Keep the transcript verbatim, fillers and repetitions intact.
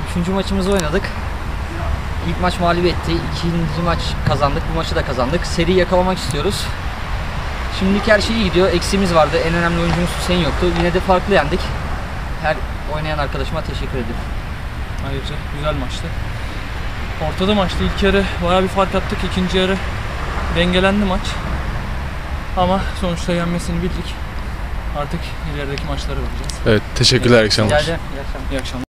Üçüncü maçımızı oynadık. İlk maç mağlubiyetti. İkinci maç kazandık. Bu maçı da kazandık. Seriyi yakalamak istiyoruz. Şimdilik her şey iyi gidiyor. Eksiğimiz vardı. En önemli oyuncumuz Hüseyin yoktu. Yine de farklı yendik. Her oynayan arkadaşıma teşekkür ederim. Ayrıca güzel maçtı. Ortada maçtı. İlk yarı bayağı bir fark attık. İkinci yarı dengelendi maç. Ama sonuçta yenmesini bildik. Artık ilerideki maçlara bakacağız. Evet, teşekkürler. İyi akşamlar. İyi akşamlar. İyi akşamlar.